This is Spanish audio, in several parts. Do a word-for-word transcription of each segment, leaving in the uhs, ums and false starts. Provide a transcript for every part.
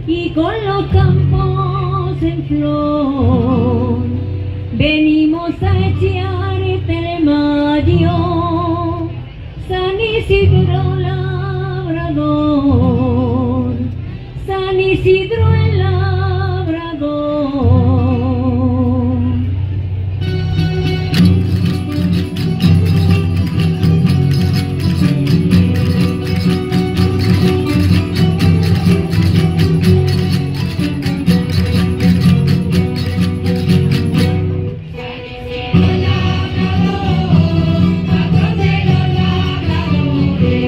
y con los campos en flor venimos a echarte el mayo, San Isidro labrador, San Isidro el labrador. San Isidro labrador, patrón de los labradores.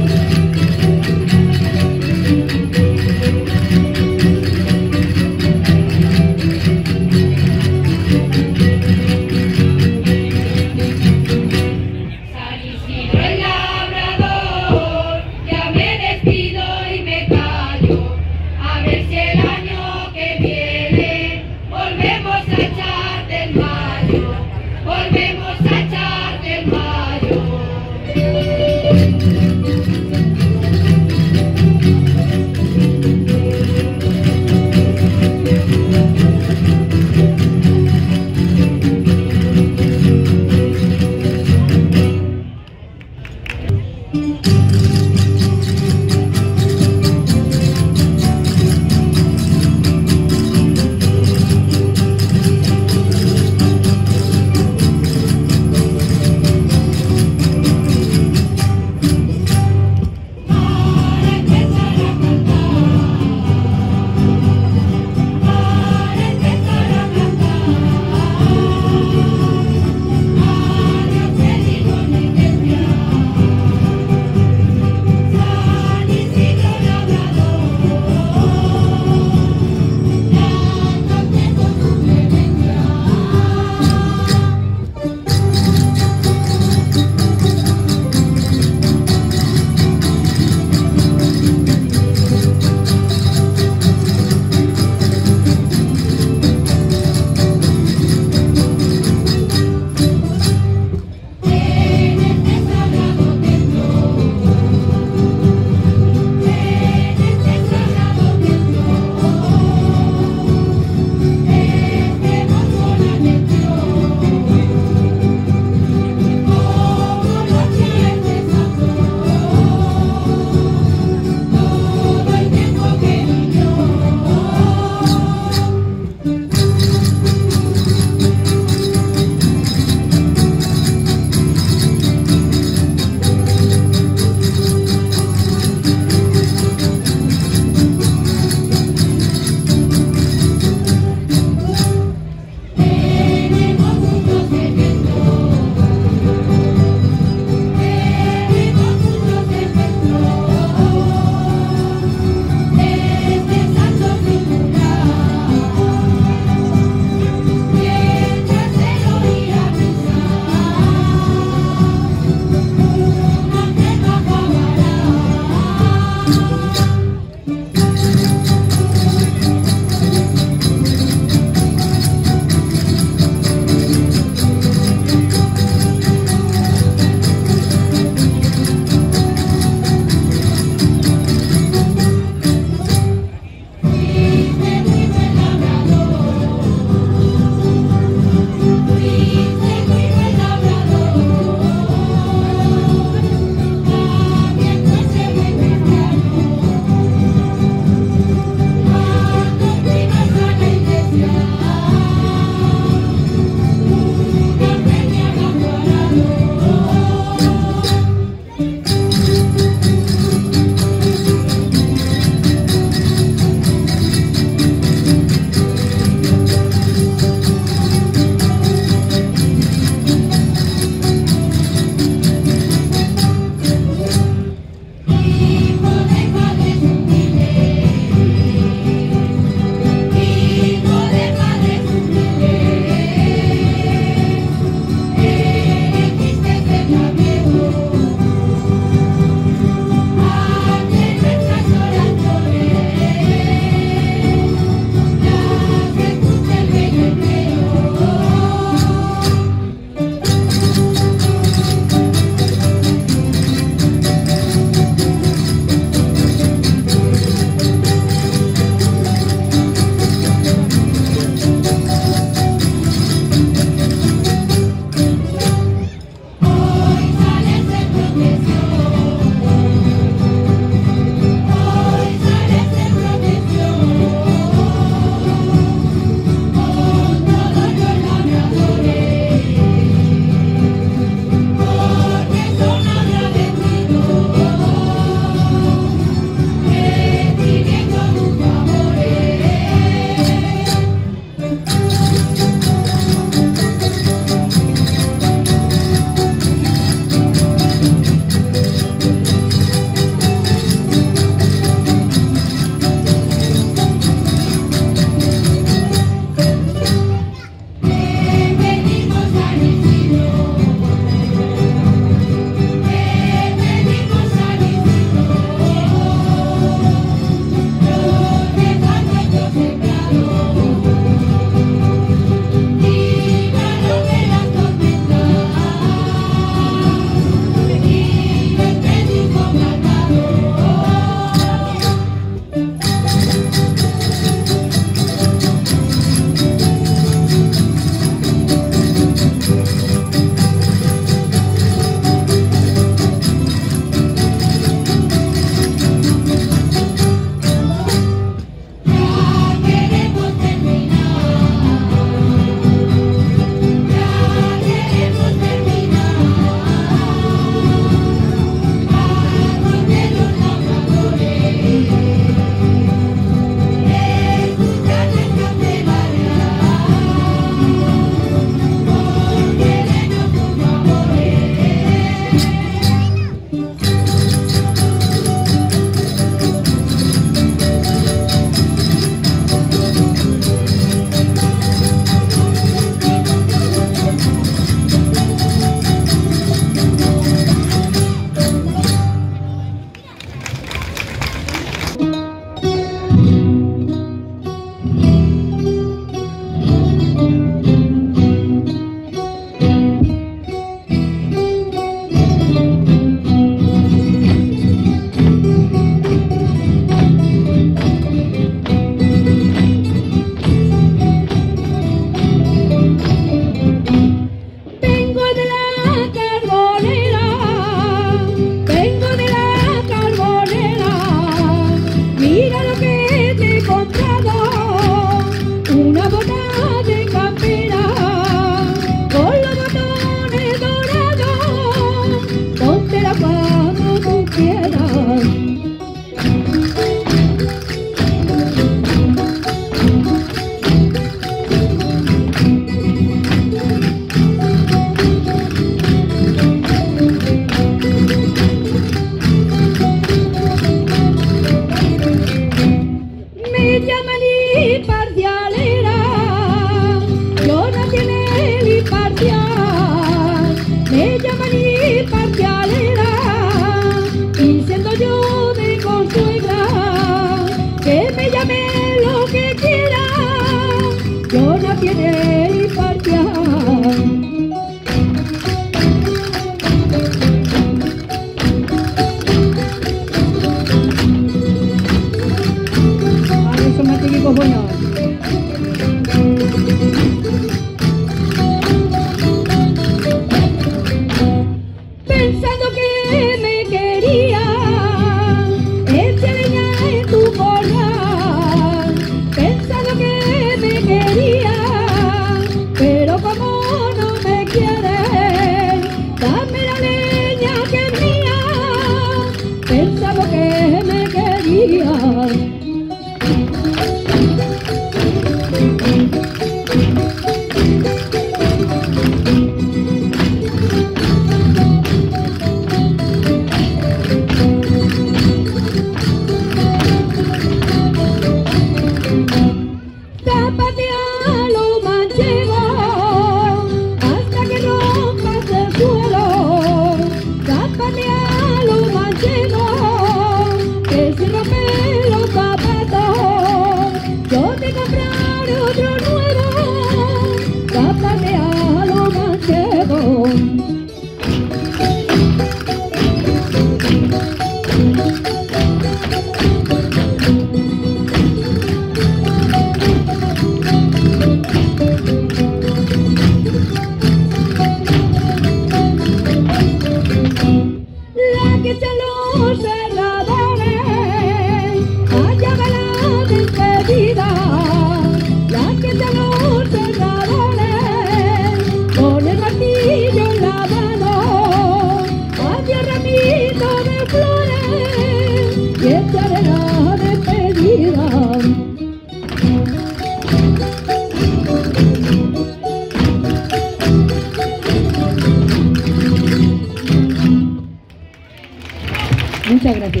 Muchas gracias.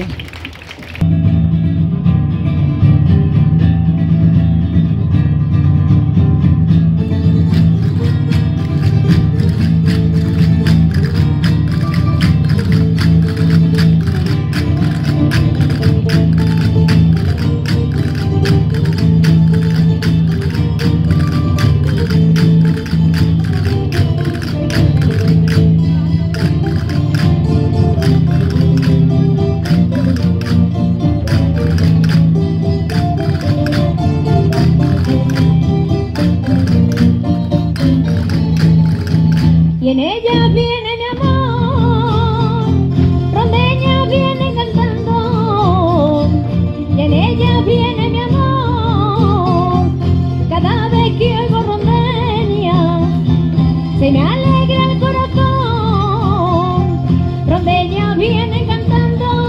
Y en ella viene mi amor, rondeña viene cantando. Y en ella viene mi amor, cada vez que oigo rondeña, se me alegra el corazón. Rondeña viene cantando.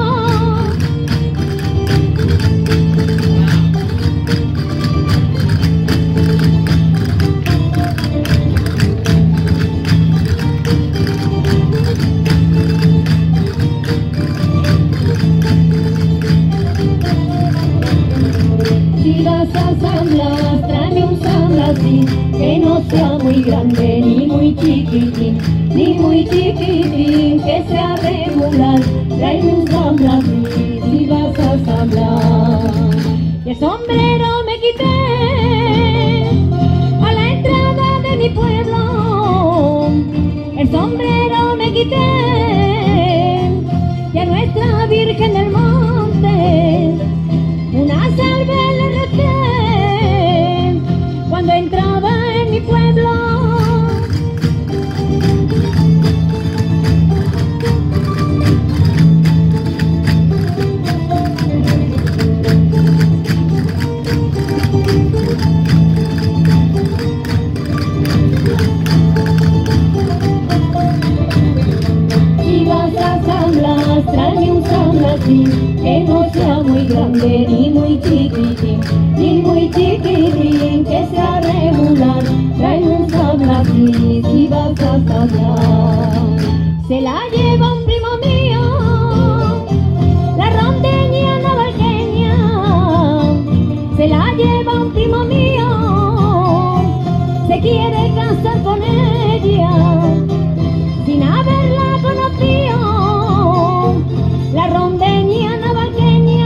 Si vas a San Blas, tráeme un San Blasín, que no sea muy grande ni muy chiquitín, ni muy chiquitín, que sea regular. Tráeme un San Blasín, si vas a San Blas. Y el sombrero me quité a la entrada de mi pueblo, el sombrero me quité y a nuestra Virgen del Monte una salve le recé cuando entraba en mi pueblo. Si vas a San Blas, tráeme un San Blasín, que no sea muy grande ni muy chiquitín, ni muy chiquitín, que sea regular. Tráeme un San Blasín, si vas a San Blas. Se la lleva un primo mío, la rondeña navaljeña. Se la lleva un primo mío, se quiere casar con ella, sin haberla conocido, la rondeña navaljeña.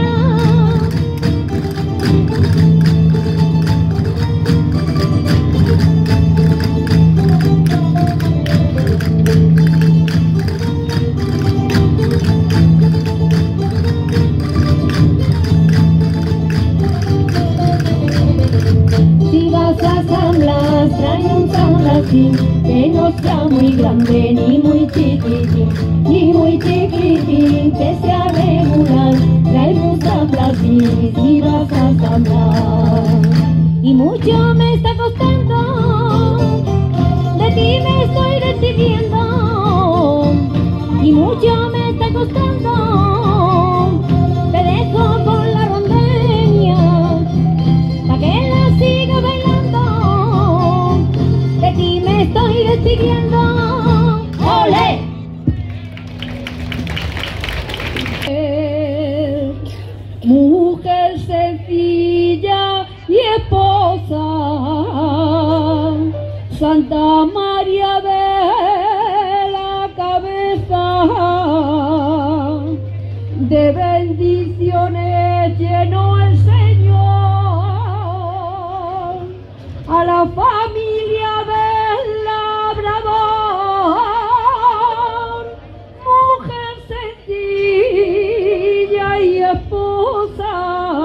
Si vas a San Blas, trae un San Blasín, que no sea muy grande ni muy chiquitín, ni muy chiquitín, que sea regular. Trae un San Blasín, si vas a San Blas. Y mucho me está costando, de ti me estoy recibiendo, y mucho me está costando, te dejo con la rondeña, pa' que la siga bailando. pidiendo ¡olé! Mujer sencilla y esposa, Santa María de la Cabeza, de bendiciones llenó el Señor a la familia del labrador, mujer sencilla y esposa.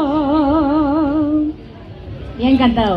Bien cantado.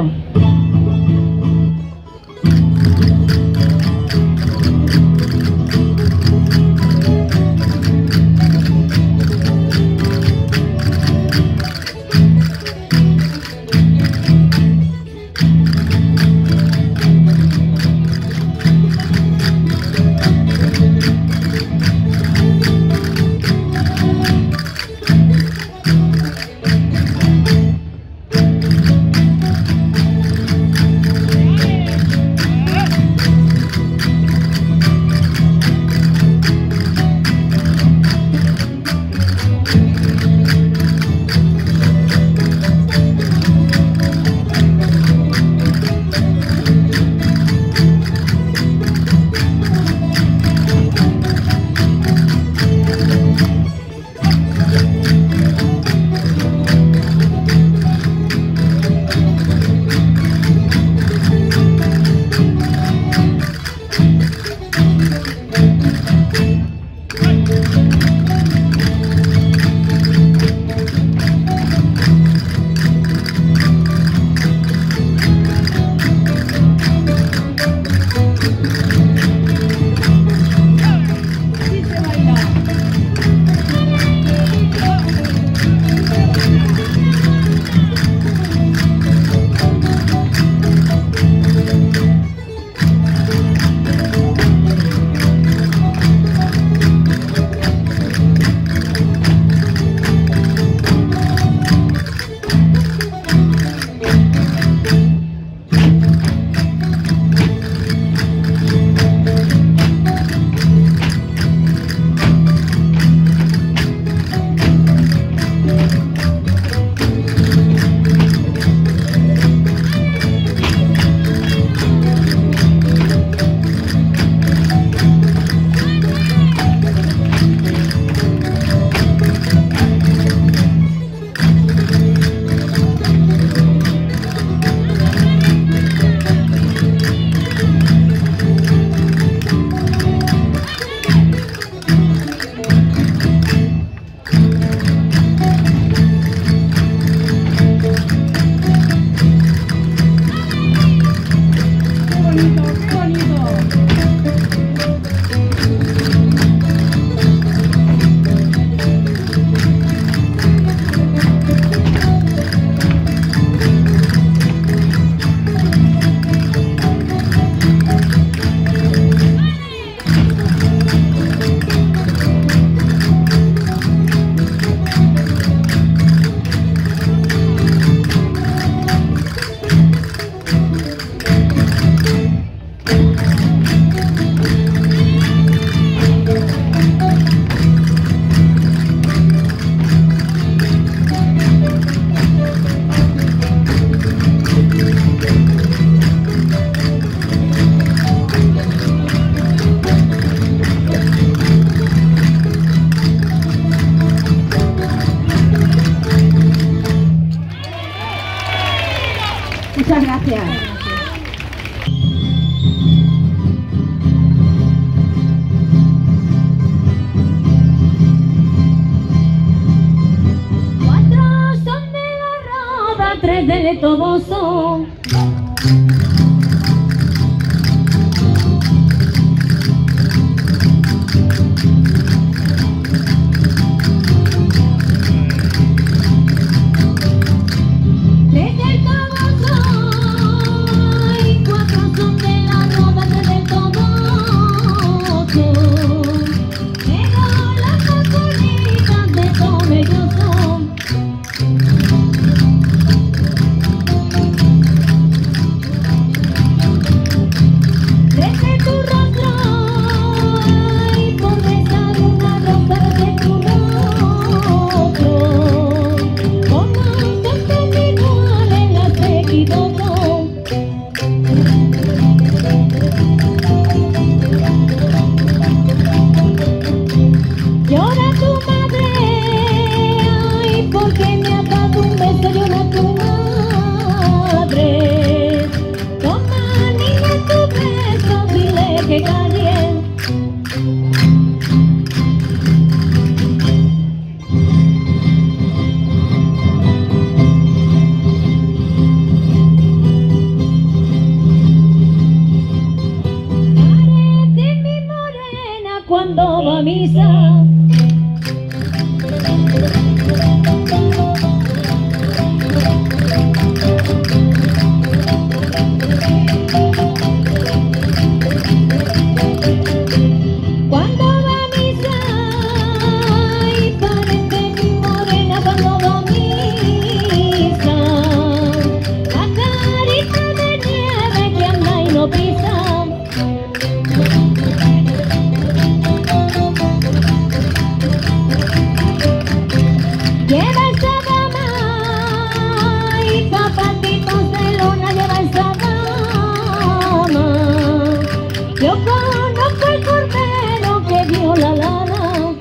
Muchas gracias. Cuatro son de la roda, tres de Toboso. Tres del Toboso y cuatro son de la roda, tres del Toboso. Pero las masculinas de Tomelloso. que callen. Parece mi morena cuando va a misa. Lleva esa dama y zapatitos de lona, lleva esa dama. Yo conozco el cordero que vio la lana.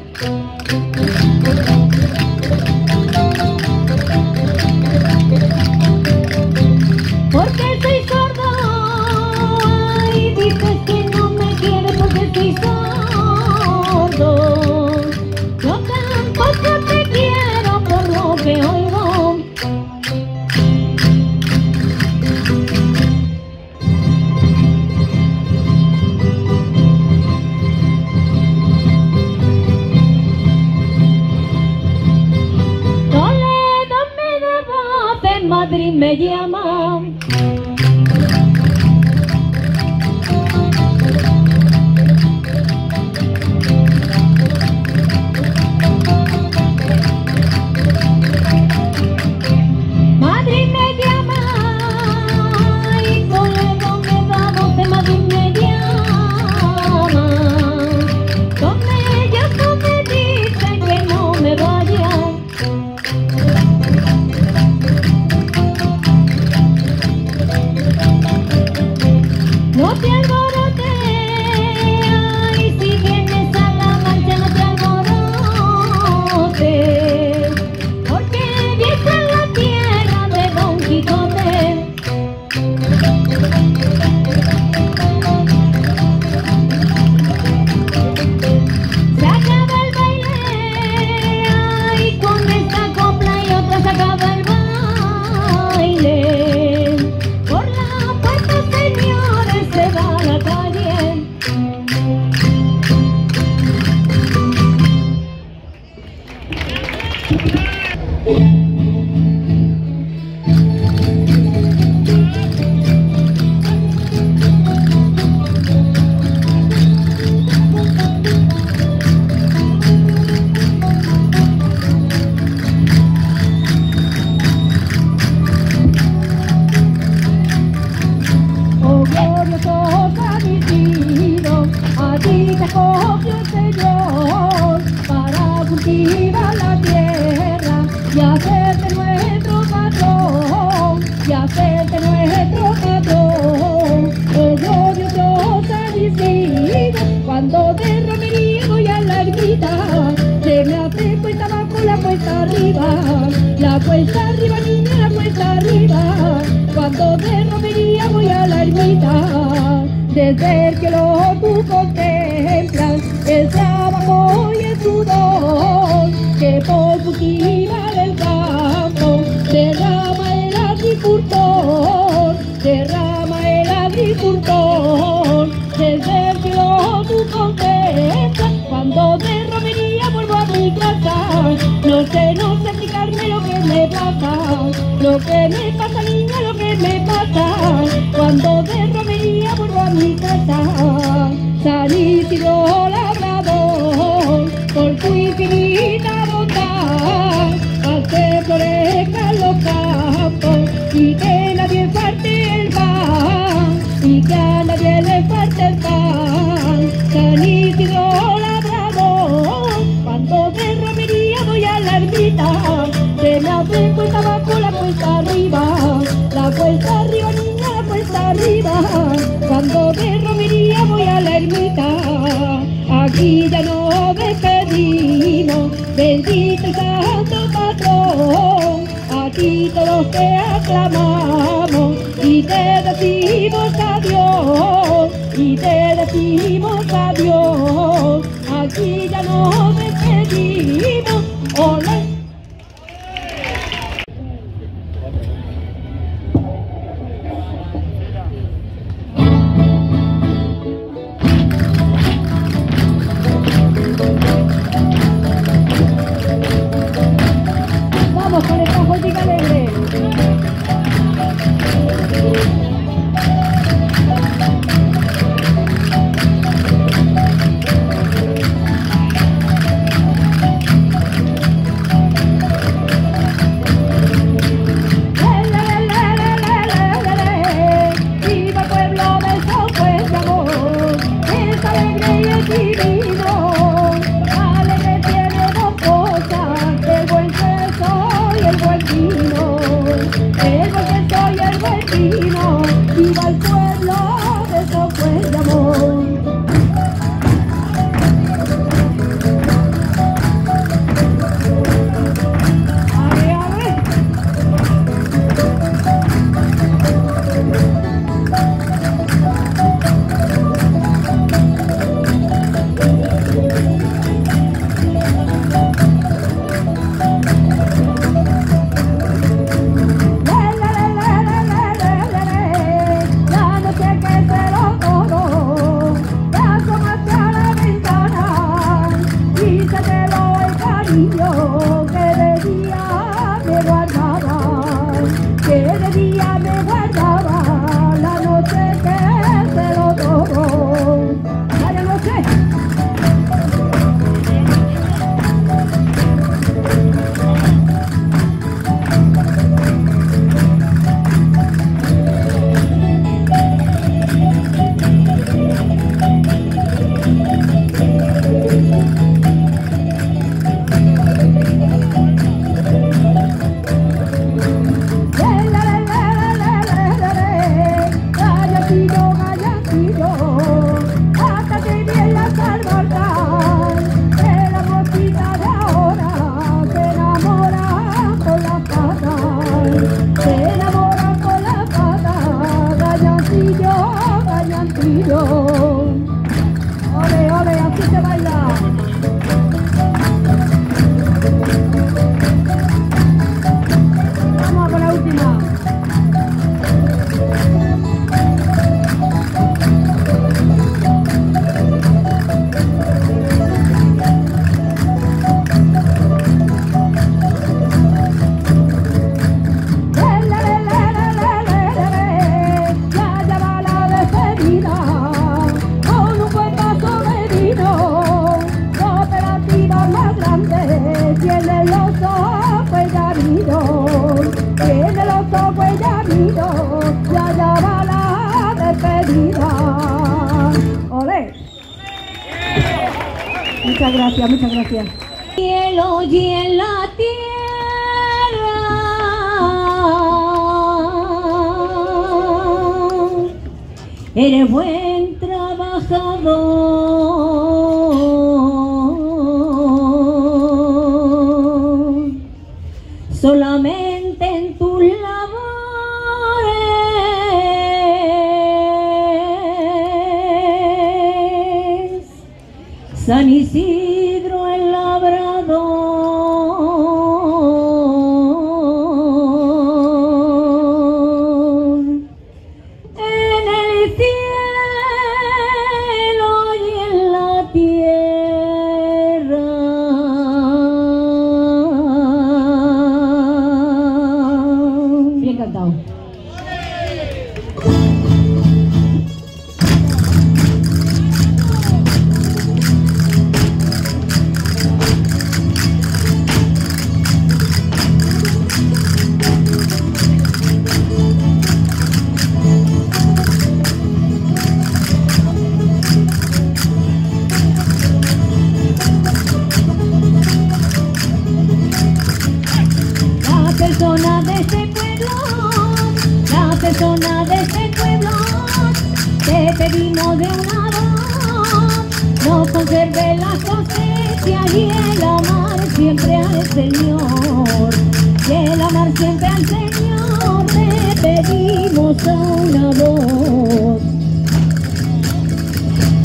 Porque soy sordo y dices que no me quieres porque soy sordo. Yo tampoco te quiero por lo que oigo. Toledo me debo, en Madrid me llama. Madrid me llama y Toledo me da voz, de Madrid me llama. Con ellos no me dicen que no me vaya. No te alborotes, ay, si vienes a la marcha no te alborotes, porque vienes en la tierra de Don Quijote. Se acaba el baile, ay, con esta copla y otra se acaba el baile. Por la puerta, señores, se va a la calle. Oh glorioso San Isidro, a ti te acogió el Señor para cultivar la tierra y hacerte nuestro patrón, y hacerte nuestro patrón. Oh glorioso San Isidro, cuando de romería voy a la ermita, se me hace cuesta abajo la cuesta arriba, la cuesta arriba niña, la cuesta arriba. Cuando de romería voy a la ermita, desde el cielo tú contemplas el trabajo y el sudor que por cultivar el campo derrama el agricultor, derrama el agricultor. Desde el cielo tú contemplas, cuando de romería vuelvo a mi casa, no sé, no sé explicarme lo que me pasa, lo que me pasa niña, lo que me pasa, cuando de romería vuelvo a mi casa. San Isidro labrador, por tu infinita bondad, haz que florezcan los campos y que nadie falte el pan, y que a nadie le falte el pan. San Isidro labrador, cuando de romería voy a la ermita, se me hace cuesta abajo la cuesta arriba, la cuesta arriba niña, la cuesta arriba. Cuando de romería voy a la ermita, aquí ya nos despedimos, bendito y santo patrón. Aquí todos te aclamamos y te decimos adiós, y te decimos adiós, aquí ya nos despedimos. ¡Olé! Vamos con esta joyica alegre. Viva el pueblo de Sophues de amor. ¡Ale, ale! Ole, ole, así se baila. Vamos con la última. Tiene los ojos ya vino, tiene los ojos ya vino, ya ya va la despedida. ¡Olé! Muchas gracias, muchas gracias. Cielo y en la tierra, eres buen trabajador. Solamente en tus labores, San Isidro el labrador, en el cielo y en la tierra. Bien cantado. La persona de este pueblo, la persona de este pueblo, te pedimos de una voz, no conserve la cosecha y el amar siempre al Señor, y el amar siempre al Señor, te pedimos a una voz.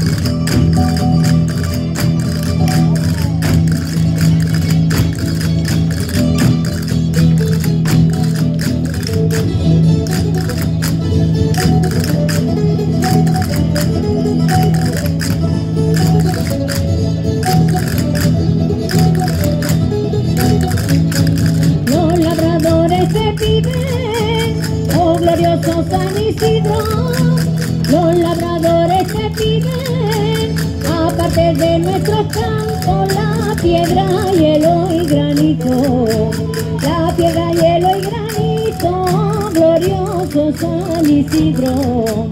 Isidro, los labradores te piden, aparte de nuestros campos, la piedra, hielo y granito, la piedra, hielo y granito, glorioso San Isidro.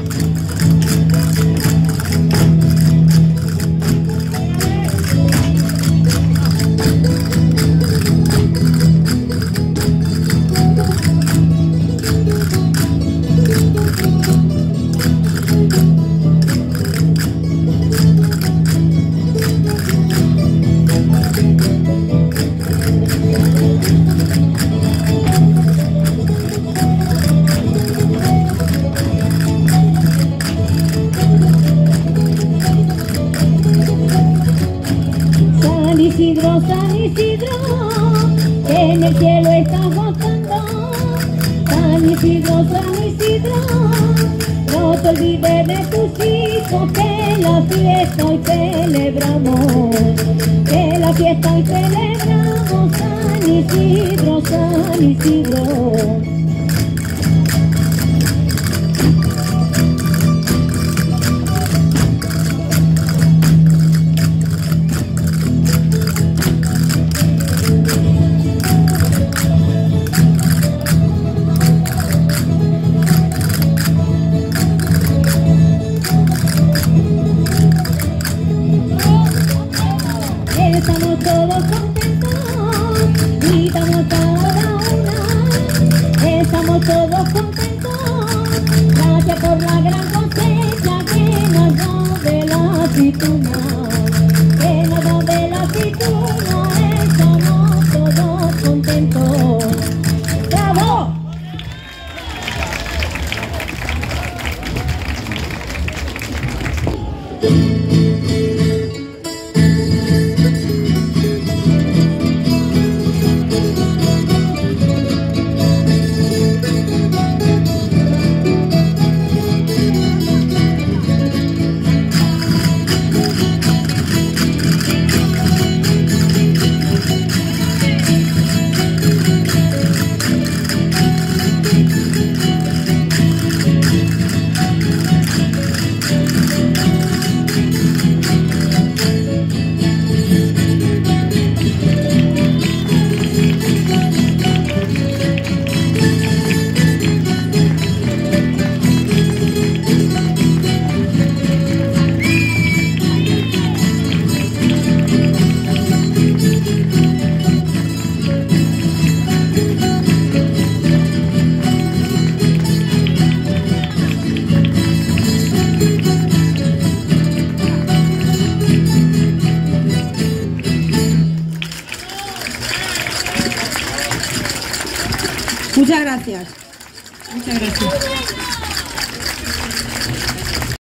San Isidro, San Isidro, que en el cielo estás gozando. San Isidro, San Isidro, no te olvides de tus hijos, que la fiesta hoy celebramos, que la fiesta hoy celebramos. San Isidro, San Isidro. Estamos todos contentos, gritamos cada una, estamos todos contentos, gracias por la gran cosecha que nos da de la aceituna, que nos da de la aceituna, estamos todos contentos. ¡Bravo! Muchas gracias. Muchas gracias.